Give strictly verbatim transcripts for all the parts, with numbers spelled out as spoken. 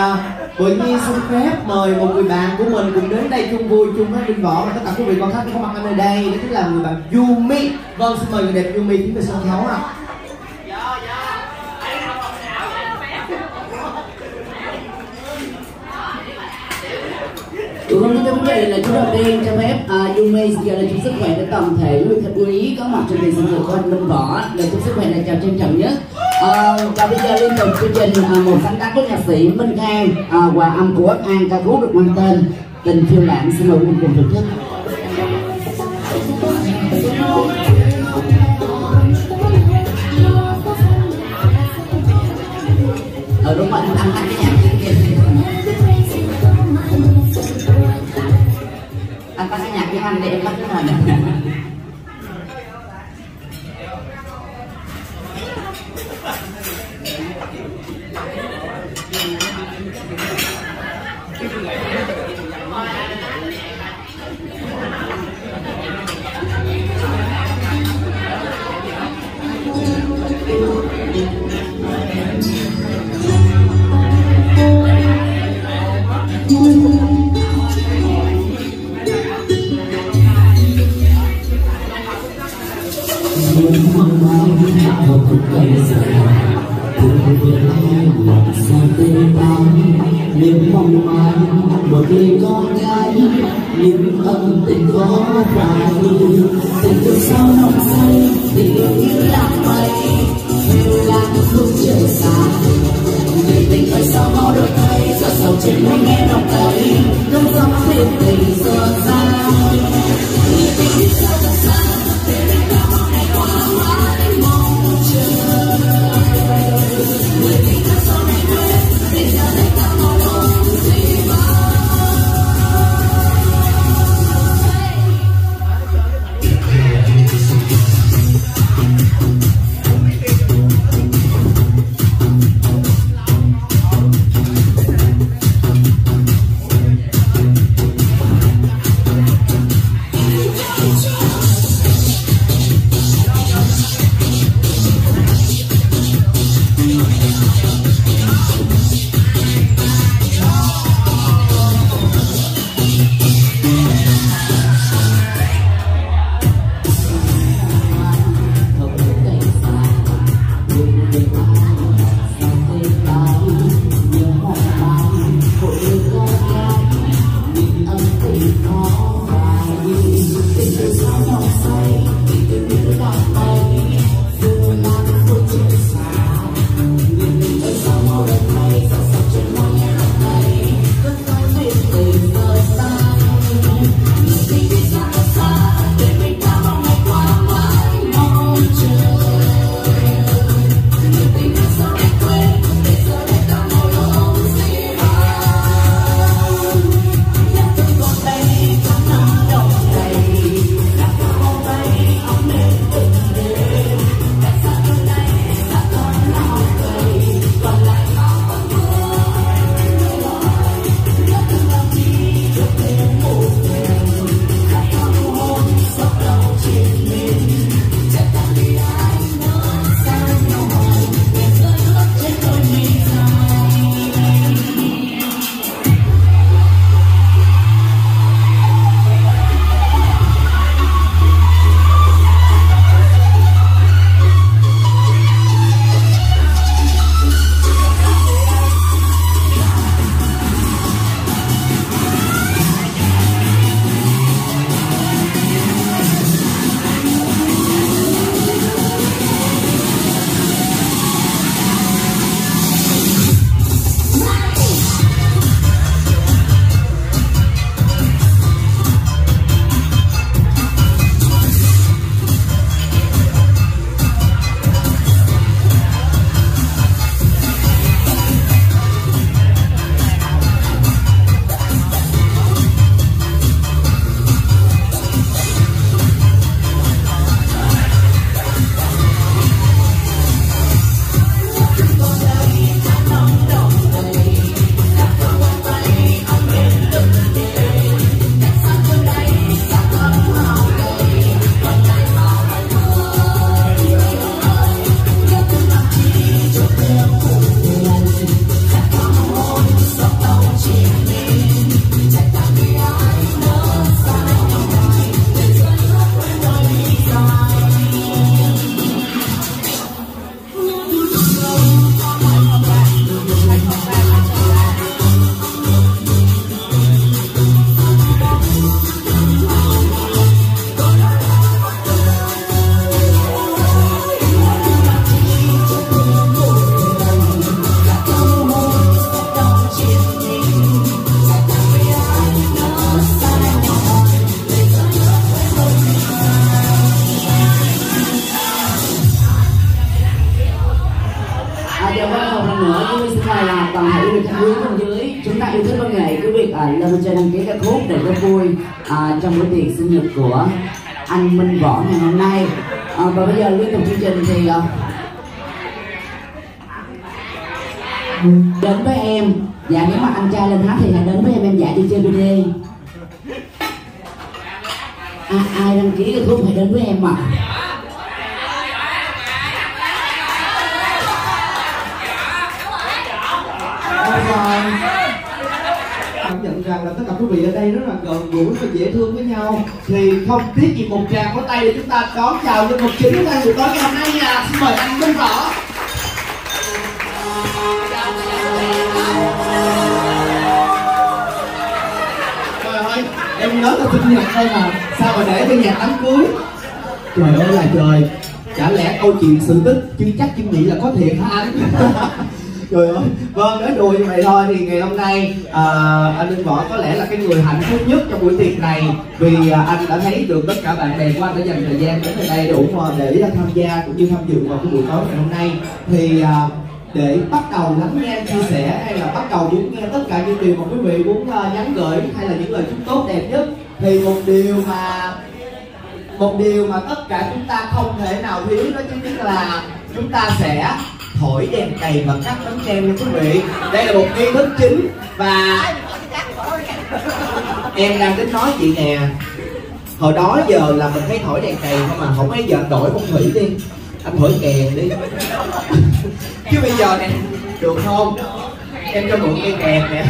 uh, Bội Nhi xin phép mời một người bạn của mình cùng đến đây chung vui chung với Minh Võ và tất cả quý vị con khách có mặt ở nơi đây, đó chính là người bạn Yumi. Vâng, xin mời người đẹp Yumi tiến về sân khấu ạ. Tụi con kính thưa quý vị, là chú đầu tiên cho phép uh, Yumi giờ là chúc sức khỏe để toàn thể quý khách quý ý có mặt trên tiền sinh nhật của anh Minh Võ. Lời chúc sức khỏe là chào trân trọng nhất. Uh, và bây giờ liên tục chương trình uh, một sáng tác của nhạc sĩ Minh Khang, uh, hòa âm của Úc An, ca khúc được mang tên Tình Phiêu Lãng. Xin mời mình cùng thưởng thức. Ờ đúng rồi, anh tăng cái nhạc kia kìa. Anh tăng cái nhạc với anh để em bắt cái hình. Những mong manh một người con gái, những ân tình khó phai, tình yêu sao nồng say, tình yêu như lãng mây, phiêu lãng khúc trời xa. Người tình ơi sao mau đổi thay, gió sầu trên mây nghe nồng cay, cơn gió phiêu tình gió xa. Người tình đi sao thật xa, để đến cả mong ngày qua mãi mong chờ. Người tình thật sau này quên, tình giờ đây ta mong mong gì mà. We'll be right back. một lần nữa quý vị xin mời là toàn thể quý vị khách quý bên dưới chúng ta yêu thích văn nghệ quý vị à, lên trên đăng ký ca khúc để có vui à, trong bữa tiệc sinh nhật của anh Minh Võ ngày hôm nay. À, và bây giờ liên tục chương trình thì à, đến với em. Dạ nếu mà anh trai lên hát thì hãy đến với em em giải đi chơi bê đê. À, ai đăng ký ca khúc hãy đến với em ạ. Cảm nhận rằng là tất cả quý vị ở đây rất là gần gũi và dễ thương với nhau, thì không tiếc gì một tràng pháo tay để chúng ta đón chào nhân vật chính của buổi tối ngày hôm nay nha. Xin mời anh Minh Võ. Trời ơi, em nhớ là sinh nhật đây mà sao mà để cho nhạc đám cưới. Trời ơi là trời, chả lẽ câu chuyện sự tích chứ chắc chứ nghĩ là có thiệt hả anh? Trời ơi, vâng, nói đùa như vậy thôi. Thì ngày hôm nay à, anh Minh Võ có lẽ là cái người hạnh phúc nhất trong buổi tiệc này, vì à, anh đã thấy được tất cả bạn bè của anh đã dành thời gian đến đây đủ để tham gia cũng như tham dự vào cái buổi tối ngày hôm nay. Thì à, để bắt đầu lắng nghe anh chia sẻ hay là bắt đầu muốn nghe tất cả những điều mà quý vị muốn uh, nhắn gửi hay là những lời chúc tốt đẹp nhất, thì một điều mà một điều mà tất cả chúng ta không thể nào thiếu đó chính là chúng ta sẽ thổi đèn cày và cắt bánh kem nha quý vị. Đây là một nghi thức chính và em đang tính nói chị nè, hồi đó giờ là mình thấy thổi đèn cày không mà không mấy giờ đổi phong thủy đi, anh thổi kèn đi chứ bây giờ nè được không, em cho mượn cây kèn nè.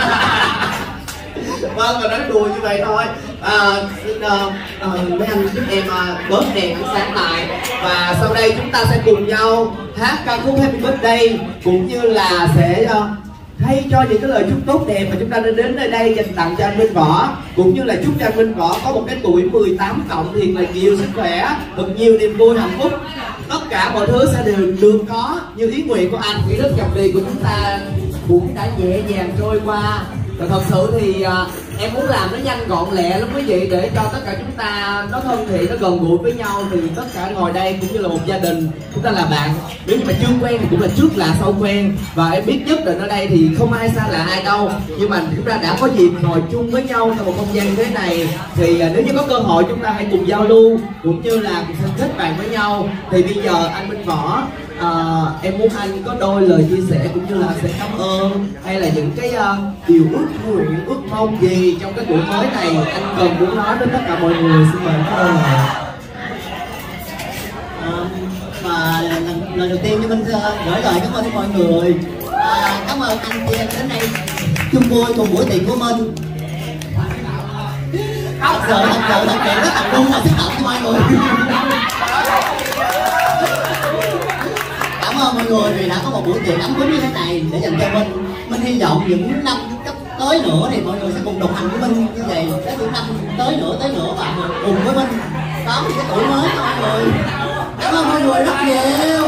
Vâng, và nói đùa như vậy thôi. À, xin uh, uh, mấy anh giúp em uh, bớt đèn sáng lại, và sau đây chúng ta sẽ cùng nhau hát ca khúc Happy Birthday cũng như là sẽ uh, thay cho những cái lời chúc tốt đẹp mà chúng ta nên đến nơi đây dành tặng cho anh Minh Võ, cũng như là chúc cho anh Minh Võ có một cái tuổi mười tám cộng thiệt là nhiều sức khỏe, thật nhiều niềm vui hạnh phúc, tất cả mọi thứ sẽ đều được có như ý nguyện của anh. Kỷ thức dòng đi của chúng ta cũng đã nhẹ nhàng trôi qua, và thật sự thì uh, em muốn làm nó nhanh gọn lẹ lắm quý vị, để cho tất cả chúng ta nó thân thiện, nó gần gũi với nhau. Thì tất cả ngồi đây cũng như là một gia đình, chúng ta là bạn, nếu như mà chưa quen thì cũng là trước lạ sau quen. Và em biết nhất định ở đây thì không ai xa lạ ai đâu, nhưng mà chúng ta đã có dịp ngồi chung với nhau trong một không gian như thế này, thì uh, nếu như có cơ hội chúng ta hãy cùng giao lưu cũng như là cùng kết bạn với nhau. Thì bây giờ anh Minh Võ, À, em muốn anh có đôi lời chia sẻ cũng như là sẽ cảm ơn hay là những cái uh, điều ước nguyện, ước mong gì trong cái buổi tối này anh cần muốn nói với tất cả mọi người. Xin mời các ơn. À, mà lần, lần đầu tiên cho mình gửi lời cảm ơn mọi người. À, cảm ơn anh chị em đến đây chung vui cùng buổi tiệc của mình. Thật sự thật sự thật sự rất tập trung và xúc động cho mọi người. Cảm ơn mọi người vì đã có một buổi tiệc ấm cúng như thế này để dành cho mình. Mình hy vọng những năm cấp tới nữa thì mọi người sẽ cùng đồng hành với mình như vậy. Đến những năm tới nữa tới nữa và cùng với mình đón những cái tuổi mới cho mọi người. Cảm ơn mọi người rất nhiều.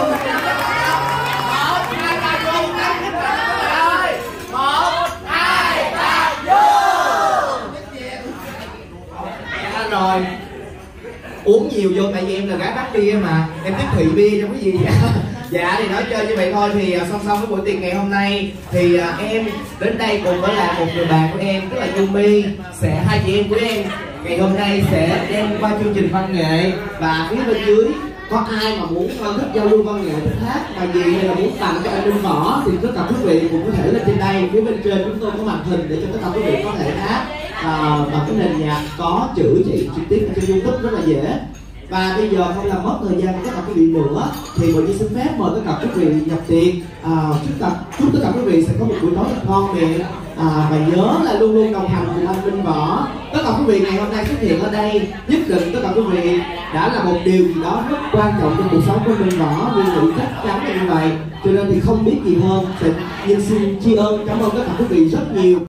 Rồi uống nhiều vô, tại vì em là gái bắt bia mà em tiếp thị bia trong cái gì vậy. Dạ thì nói chơi như vậy thôi. Thì song song với buổi tiệc ngày hôm nay thì à, em đến đây cùng với lại một người bạn của em tức là Yumi, sẽ hai chị em của em ngày hôm nay sẽ đem qua chương trình văn nghệ. Và phía bên dưới có ai mà muốn uh, thích giao lưu văn nghệ, thích hát mà gì hay là muốn tặng cho anh Minh Võ thì tất cả quý vị cũng có thể lên trên đây. Phía bên trên chúng tôi có màn hình để cho tất cả quý vị có thể hát uh, bằng cái nền nhạc có chữ chỉ trực tiếp trên YouTube rất là dễ. Và bây giờ không làm mất thời gian của tất cả quý vị nữa thì mọi người xin phép mời tất cả quý vị nhập tiệc. À, chúc, tất, chúc tất cả quý vị sẽ có một buổi tối thật ngon miệng. À, và nhớ là luôn luôn đồng hành cùng anh Minh Võ. Tất cả quý vị ngày hôm nay xuất hiện ở đây, nhất định tất cả quý vị đã là một điều gì đó rất quan trọng trong cuộc sống của Minh Võ, vì nghĩ chắc chắn là như vậy. Cho nên thì không biết gì hơn, sẽ nhưng xin tri ân cảm ơn tất cả quý vị rất nhiều.